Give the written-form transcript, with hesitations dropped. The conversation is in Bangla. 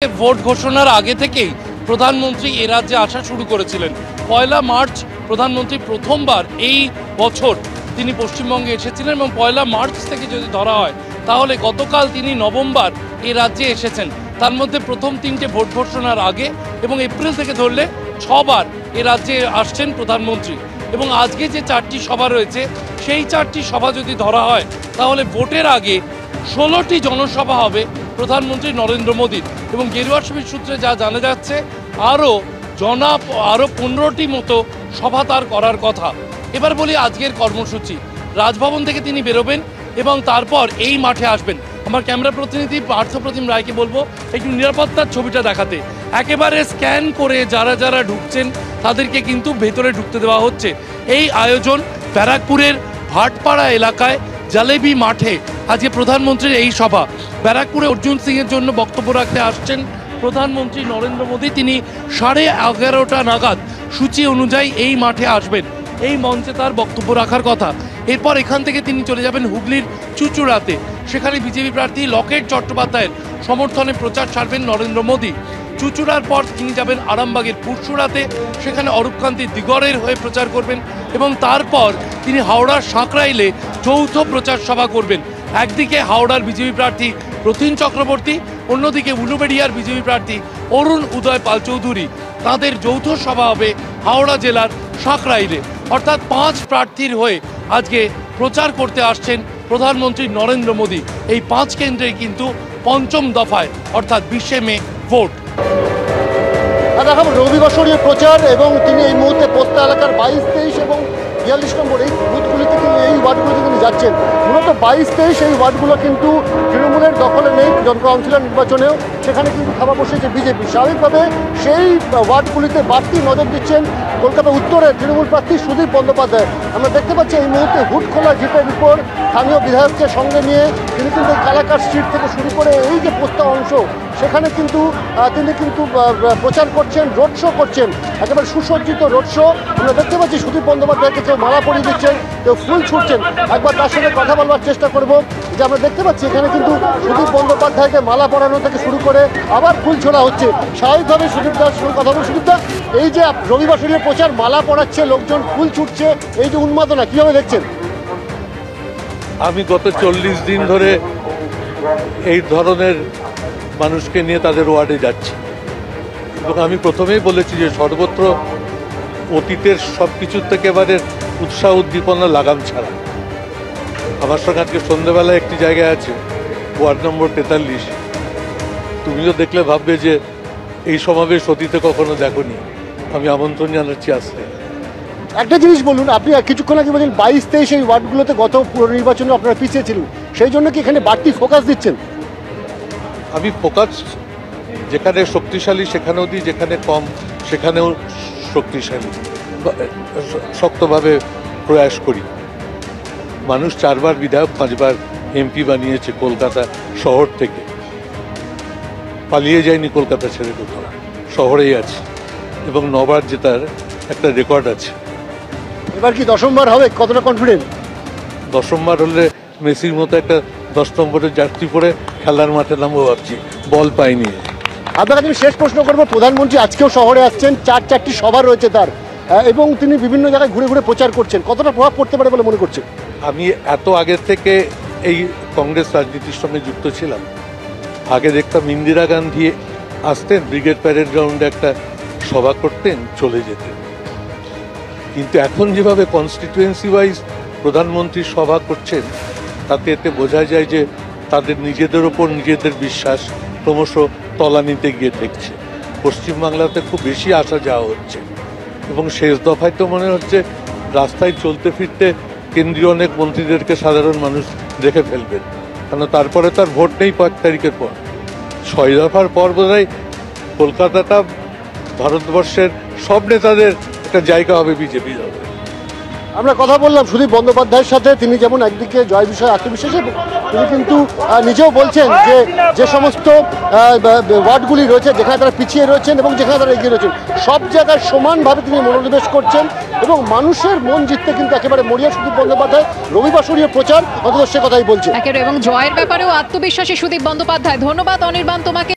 ভোট ঘোষণার আগে থেকেই প্রধানমন্ত্রী এ রাজ্যে আসা শুরু করেছিলেন। 1 মার্চ প্রধানমন্ত্রী প্রথমবার এই বছর তিনি পশ্চিমবঙ্গে এসেছিলেন এবং 1 মার্চ থেকে যদি ধরা হয় তাহলে গতকাল তিনি নভেম্বর এ রাজ্যে এসেছেন। তার মধ্যে প্রথম 3টে ভোট ঘোষণার আগে এবং এপ্রিল থেকে ধরলে 6বার এ রাজ্যে আসছেন প্রধানমন্ত্রী। এবং আজকে যে 4টি সভা রয়েছে সেই 4টি সভা যদি ধরা হয় তাহলে ভোটের আগে 16টি জনসভা হবে প্রধানমন্ত্রী নরেন্দ্র মোদীর। এবং গেরুয়া শিবির সূত্রে যা জানা যাচ্ছে আরও 15টি মতো সভা তার করার কথা। এবার বলি আজকের কর্মসূচি। রাজভবন থেকে তিনি বেরোবেন এবং তারপর এই মাঠে আসবেন। আমার ক্যামেরা প্রতিনিধি পার্থপ্রতিম রায়কে বলবো একটু নিরাপত্তার ছবিটা দেখাতে। একেবারে স্ক্যান করে যারা যারা ঢুকছেন তাদেরকে কিন্তু ভেতরে ঢুকতে দেওয়া হচ্ছে। এই আয়োজন ব্যারাকপুরের ভাটপাড়া এলাকায় জালেবি মাঠে আজকে প্রধানমন্ত্রীর এই সভা। ব্যারাকপুরে অর্জুন সিংয়ের জন্য বক্তব্য রাখতে আসছেন প্রধানমন্ত্রী নরেন্দ্র মোদী। তিনি 11:30 নাগাদ সূচি অনুযায়ী এই মাঠে আসবেন। এই মঞ্চে তার বক্তব্য রাখার কথা। এরপর এখান থেকে তিনি চলে যাবেন হুগলির চুঁচুড়াতে। সেখানে বিজেপি প্রার্থী লকেট চট্টোপাধ্যায়ের সমর্থনে প্রচার সারবেন নরেন্দ্র মোদী। চুঁচুড়ার পর তিনি যাবেন আরামবাগের পুরসুরাতে, সেখানে অরূপকান্তি দিগরের হয়ে প্রচার করবেন এবং তারপর তিনি হাওড়ার সাঁকরাইলে যৌথ প্রচার সভা করবেন। একদিকে হাওড়ার বিজেপি প্রার্থী প্রতীন চক্রবর্তী, অন্যদিকে উলুবেড়িয়ার বিজেপি প্রার্থী অরুণ উদয় পাল চৌধুরী। তাদের যৌথ সভা হবে হাওড়া জেলার সাঁকরাইলে। অর্থাৎ 5 প্রার্থীর হয়ে আজকে প্রচার করতে আসছেন প্রধানমন্ত্রী নরেন্দ্র মোদী। এই 5 কেন্দ্রে কিন্তু 5ম দফায় অর্থাৎ 20 মে ভোট। দেখাবো রবিবাসরীয় প্রচার এবং তিনি এই মুহূর্তে পোস্তা এলাকার 22, 23 এবং 42 নম্বর এই বুথগুলিতে এই ওয়ার্ডগুলিতে তিনি যাচ্ছেন। মূলত 22, 23 এই ওয়ার্ডগুলো কিন্তু তৃণমূলের দখলে নেই। কাউন্সিলর নির্বাচনেও সেখানে কিন্তু থাবা বসেছে বিজেপি। স্বাভাবিকভাবে সেই ওয়ার্ডগুলিতে বাড়তি নজর দিচ্ছেন কলকাতা উত্তরের তৃণমূল প্রার্থী সুদীপ বন্দ্যোপাধ্যায়। আমরা দেখতে পাচ্ছি এই মুহূর্তে হুটখোলা জিপের উপর স্থানীয় বিধায়ককে সঙ্গে নিয়ে তিনি কিন্তু কালাকার স্ট্রিট থেকে শুরু করে এই যে পোস্তা অংশ সেখানে কিন্তু তিনি কিন্তু প্রচার করছেন, রোড শো করছেন, একেবারে সুসজ্জিত রোড শো। আমরা দেখতে পাচ্ছি সুদীপ বন্দ্যোপাধ্যায়কে কেউ মালা পরিয়ে দিচ্ছেন, কেউ ফুল ছুটছেন। একবার তার সঙ্গে কথা বলবার চেষ্টা করব। যে আমরা দেখতে পাচ্ছি এখানে কিন্তু সুদীপ বন্দ্যোপাধ্যায়কে মালা পরানো থেকে শুরু করে আবার ফুল ছোড়া হচ্ছে। স্বাভাবিকভাবে সুদীপ দাস সঙ্গে কথা বলবো। সুদীপ দা, এই যে রবিবাসরীয় প্রচার, মালা পরাচ্ছে, লোকজন ফুল ছুটছে, এই যে উন্মাদনা কীভাবে দেখছেন? আমি গত 40 দিন ধরে এই ধরনের মানুষকে নিয়ে তাদের ওয়ার্ডে যাচ্ছি এবং আমি প্রথমেই বলেছি যে সর্বত্র অতীতের সব কিছুর থেকে এবারে উৎসাহ উদ্দীপনা লাগাম ছাড়া। আমার সঙ্গে আজকে সন্ধ্যেবেলায় একটি জায়গায় আছে ওয়ার্ড নম্বর 43। তুমিও দেখলে ভাববে যে এই সমাবেশ অতীতে কখনো দেখোনি। আমি আমন্ত্রণ জানাচ্ছি আসতে। একটা জিনিস বলুন, আপনি কিছুক্ষণ আগে বলছেন 22, 23 এই ওয়ার্ডগুলোতে গত পুর নির্বাচনে আপনারা পিছিয়ে ছিলেন, সেই জন্য কি এখানে বাড়তি ফোকাস দিচ্ছেন? আমি ফোকাস যেখানে শক্তিশালী সেখানেও দিই, যেখানে কম সেখানেও শক্তিশালী শক্তভাবে প্রয়াস করি। মানুষ 4বার বিধায়ক 5বার এমপি বানিয়েছে কলকাতা শহর থেকে। পালিয়ে যায়নি কলকাতা ছেড়ে, কোথাও শহরেই আছে এবং 9বার জেতার একটা রেকর্ড আছে। এবার কি 10মবার হবে? কতটা কনফিডেন্ট? 10মবার হলে মেসির মতো একটা 10 নম্বরের জার্সি পরে খেলার মাঠে নামবো ভাবছি, বল পাইনি। আপনার কাছে শেষ প্রশ্ন করবো, প্রধানমন্ত্রী আজকেও শহরে আসছেন, 4টি সভা রয়েছে তার, এবং তিনি বিভিন্ন জায়গায় ঘুরে ঘুরে প্রচার করছেন। কতটা প্রভাব পড়তে পারে বলে মনে করছেন? আমি এত আগের থেকে এই কংগ্রেস রাজনীতির সঙ্গে যুক্ত ছিলাম। আগে দেখতাম ইন্দিরা গান্ধী আসতেন, ব্রিগেড প্যারেড গ্রাউন্ডে একটা সভা করতেন, চলে যেতেন। কিন্তু এখন যেভাবে কনস্টিটুয়েন্সি ওয়াইজ প্রধানমন্ত্রী সভা করছেন তাতে এতে বোঝা যায় যে তাদের নিজেদের ওপর নিজেদের বিশ্বাস ক্রমশ তলানিতে গিয়ে দেখছে। পশ্চিমবাংলাতে খুব বেশি আসা যাওয়া হচ্ছে এবং শেষ দফায় তো মনে হচ্ছে রাস্তায় চলতে ফিরতে কেন্দ্রীয় অনেক মন্ত্রীদেরকে সাধারণ মানুষ দেখে ফেলবেন, কেন তারপরে তার ভোট নেই 5 তারিখের পর। 6 দফার পর বোধহয় কলকাতাটা ভারতবর্ষের সব নেতাদের একটা জায়গা হবে বিজেপি দলের। আমরা কথা বললাম সুদীপ বন্দ্যোপাধ্যায়ের সাথে। তিনি যেমন একদিকে জয় বিষয়ে আত্মবিশ্বাসী, তিনি কিন্তু নিজেও বলছেন যে যে সমস্ত ওয়ার্ডগুলি রয়েছে যেখানে তারা পিছিয়ে রয়েছেন এবং যেখানে তারা এগিয়ে রয়েছেন সব জায়গায় সমানভাবে তিনি মনোনিবেশ করছেন এবং মানুষের মন জিততে কিন্তু একেবারে মরিয়া সুদীপ বন্দ্যোপাধ্যায়। রবিবাসরীয় প্রচার অন্তত সে কথাই বলছে এবং জয়ের ব্যাপারেও আত্মবিশ্বাসী সুদীপ বন্দ্যোপাধ্যায়। ধন্যবাদ অনির্বাণ তোমাকে।